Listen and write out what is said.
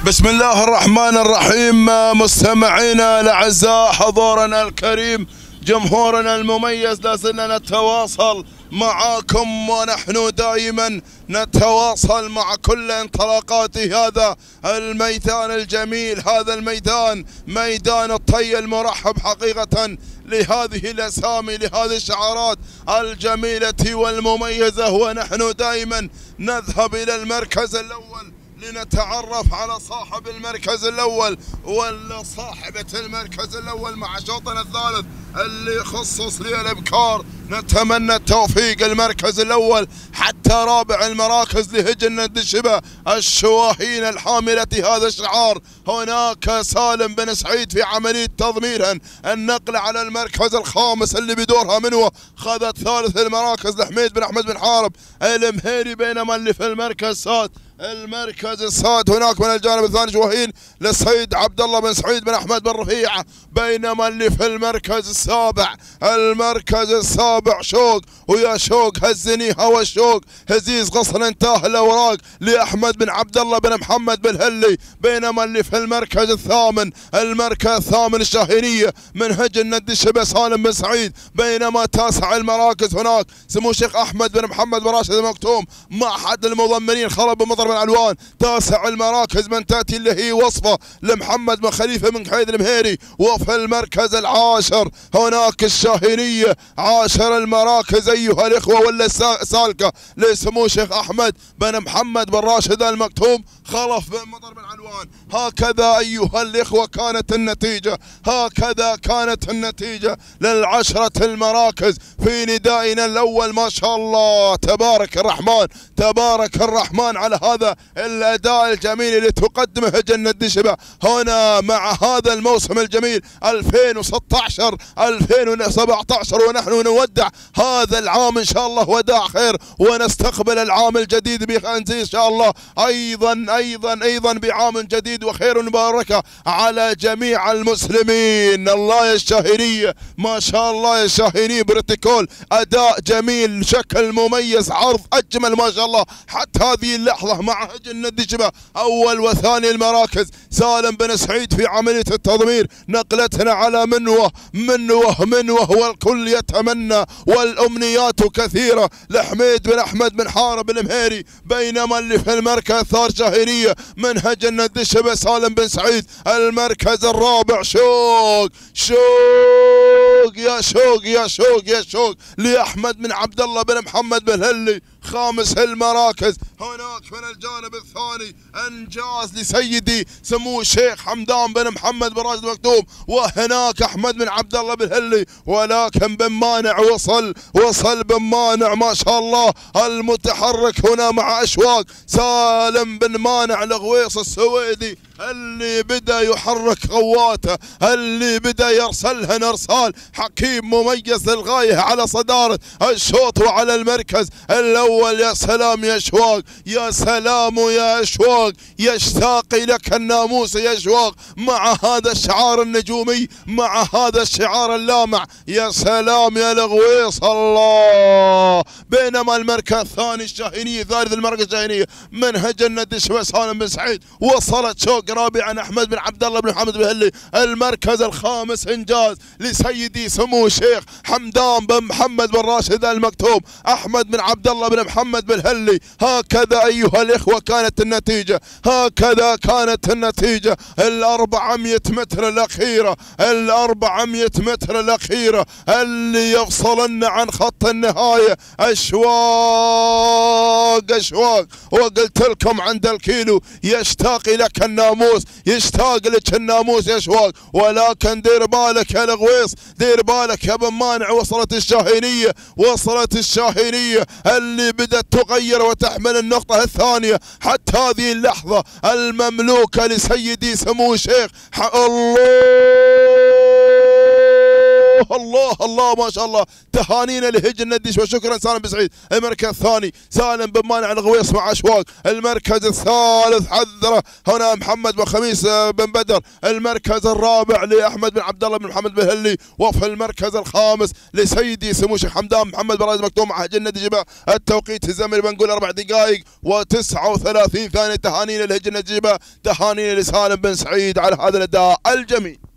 بسم الله الرحمن الرحيم. مستمعينا الاعزاء، حضورنا الكريم، جمهورنا المميز، لازلنا نتواصل معاكم ونحن دائما نتواصل مع كل انطلاقات هذا الميدان الجميل. هذا الميدان ميدان الطي المرحب حقيقة لهذه الأسامي، لهذه الشعارات الجميلة والمميزة. ونحن دائما نذهب إلى المركز الأول لنتعرف على صاحب المركز الأول ولا صاحبة المركز الأول مع شوطنا الثالث اللي خصص للأبكار. نتمنى التوفيق. المركز الأول حتى رابع المراكز لهجن الدشبة الشواهين الحاملة هذا الشعار. هناك سالم بن سعيد في عملية تضميرها النقل على المركز الخامس اللي بدورها منه خذت ثالث المراكز لحميد بن أحمد بن حارب المهيري. بينما اللي في المركز السادس هناك من الجانب الثاني شواهين للسيد عبد الله بن سعيد بن احمد بن رفيعه. بينما اللي في المركز السابع شوق، ويا شوق هزني هوى الشوق هزيز غصن انتهى الاوراق لاحمد بن عبد الله بن محمد بن هلي. بينما اللي في المركز الثامن الشاهينيه من هجن الدشبه سالم بن سعيد. بينما تاسع المراكز هناك سمو الشيخ احمد بن محمد بن راشد المكتوم مع احد المضمنين خلب بن مطر بن علوان. تاسع المراكز من تاتي اللي هي وصفه لمحمد بن خليفه من حيد المهيري. وفي المركز العاشر هناك الشاهينيه. عاشر المراكز ايها الاخوه ولا سالكه لسمو الشيخ احمد بن محمد بن راشد المكتوم خلف بن مطر بن علوان. هكذا ايها الاخوه كانت النتيجه للعشره المراكز في ندائنا الاول. ما شاء الله تبارك الرحمن على هذا الاداء الجميل اللي تقدمه هجن الدشبه هنا مع هذا الموسم الجميل 2016 2017. ونحن نودع هذا العام ان شاء الله وداع خير ونستقبل العام الجديد بخير ان شاء الله ايضا بعام جديد وخير وبركه على جميع المسلمين. الله يا الشاهينيه، ما شاء الله يا الشاهينيه، بروتوكول اداء جميل، شكل مميز، عرض اجمل ما شاء الله. حتى هذه اللحظه مع هجن الدشبه اول وثاني المراكز سالم بن سعيد في عمليه التضمير نقلتنا على منوه والكل يتمنى والامنيات كثيره لحميد بن احمد بن حارب المهيري. بينما اللي في المركز الثالث شاهينيه من هجن الدشبه سالم بن سعيد. المركز الرابع شوق لاحمد بن عبد الله بن محمد بن هلي. خامس المراكز هناك من الجانب الثاني انجاز لسيدي سمو الشيخ حمدان بن محمد بن راشد المكتوم، وهناك احمد بن عبد الله بن هلي. ولكن بن مانع وصل بن مانع ما شاء الله المتحرك هنا مع اشواق سالم بن مانع الغويص السويدي اللي بدا يحرك غواته، اللي بدا يرسلها ارسال حكيم مميز للغايه على صداره الشوط وعلى المركز الاول. يا سلام يا اشواق، يا سلام يا اشواق، يشتاق لك الناموس يا اشواق مع هذا الشعار النجومي، مع هذا الشعار اللامع. يا سلام يا الغويص الله. بينما المركز الثاني الشاهينيه، ثالث المركز الشاهينيه من هجن الدشبه سالم بن سعيد. وصلت شوق رابعا احمد بن عبد الله بن محمد بن هلي. المركز الخامس انجاز لسيدي سمو الشيخ حمدان بن محمد بن راشد المكتوم احمد بن عبد الله بن محمد بن هلي. هكذا ايها الاخوه كانت النتيجه، هكذا كانت النتيجه. ال 400 متر الاخيره اللي يفصلنا عن خط النهايه. اشواق وقلت لكم عند الكيلو يشتاق لك الناموس، يشتاق لك الناموس يا اشواق. ولكن دير بالك يا الغويص، دير بالك يا بن مانع. وصلت الشاهينيه اللي بدأت تغير وتحمل النقطة الثانية حتى هذه اللحظة المملوكة لسيدي سمو الشيخ الله اوه الله الله ما شاء الله. تهانينا لهج النديش وشكرا سالم بن سعيد. المركز الثاني سالم بن مانع الغويص مع اشواق. المركز الثالث حذره هنا محمد بن خميس بن بدر. المركز الرابع لاحمد بن عبد الله بن محمد بن هلي. وفي المركز الخامس لسيدي سمو الشيخ حمدان محمد بن راشد مكتوم مع هج النديش. التوقيت الزمني بنقول 4 دقائق و39 ثانيه. تهانينا لهج النديش، تهانينا لسالم بن سعيد على هذا الاداء الجميل.